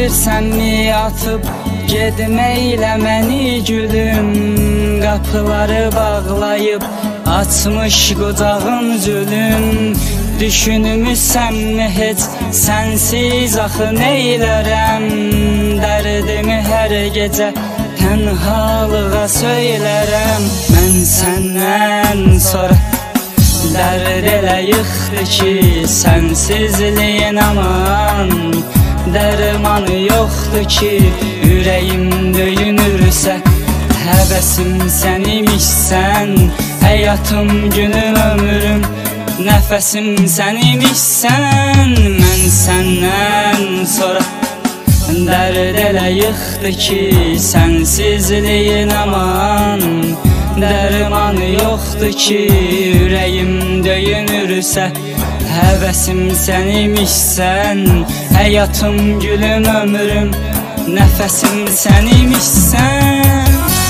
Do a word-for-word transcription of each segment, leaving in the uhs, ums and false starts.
Bilirsənmi atıb gedməklə məni gülüm, qapıları bağlayıb açmış qocağım zülüm. Düşünmüsənmi heç sənsiz axı neylərəm, dərdimi hər gecə tənhalığa söylərəm. Mən səndən sonra dərd elə yıxdı ki, sənsizliyin aman dərmanı yoxdur ki, ürəyim döyünürsə həvəsim sən imişsən, həyatım günüm ömrüm nəfəsim sən imişsən. Mən səndən sonra dərd elə yıxdı ki, sənsizliyin aman dərmanı yoxdur ki, ürəyim döyünürsə həvəsim sən imişsən, həyatım gülüm ömrüm nəfəsim sən imişsən.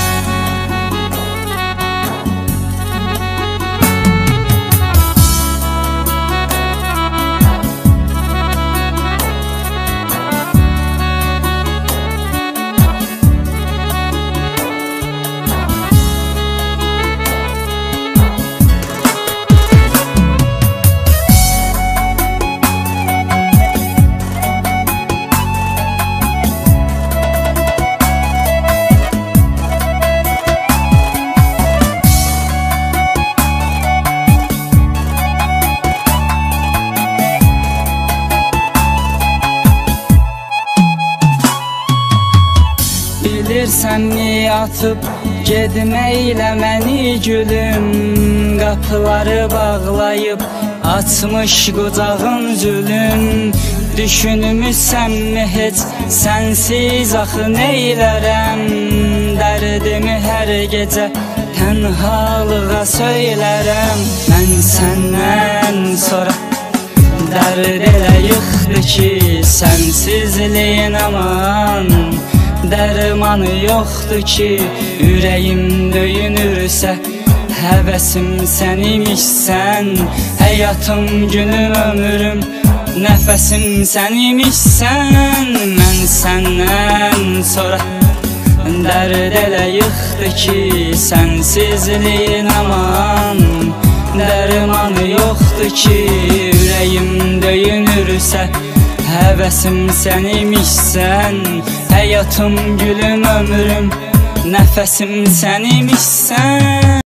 Bilirsənmi atıb gedməklə məni gülüm, qapıları bağlayıb açmış qocağım zülüm. Düşünmüsənmi heç sənsiz axı neylərəm, dərdimi hər gecə tənhalığa söylərəm. Mən səndən sonra dərd elə yıxdı ki, sənsizliyin aman dərmanı yoxdur ki, ürəyim döyünürsə həvəsim sən imişsən, həyatım günüm ömrüm nəfəsim sən imişsən. Mən səndən sonra dərd elə yıxdı ki, sənsizliyin aman dərmanı yoxdur ki, ürəyim döyünürsə həvəsim sən imişsən, həyatım gülüm ömrüm nəfəsim sən imişsən.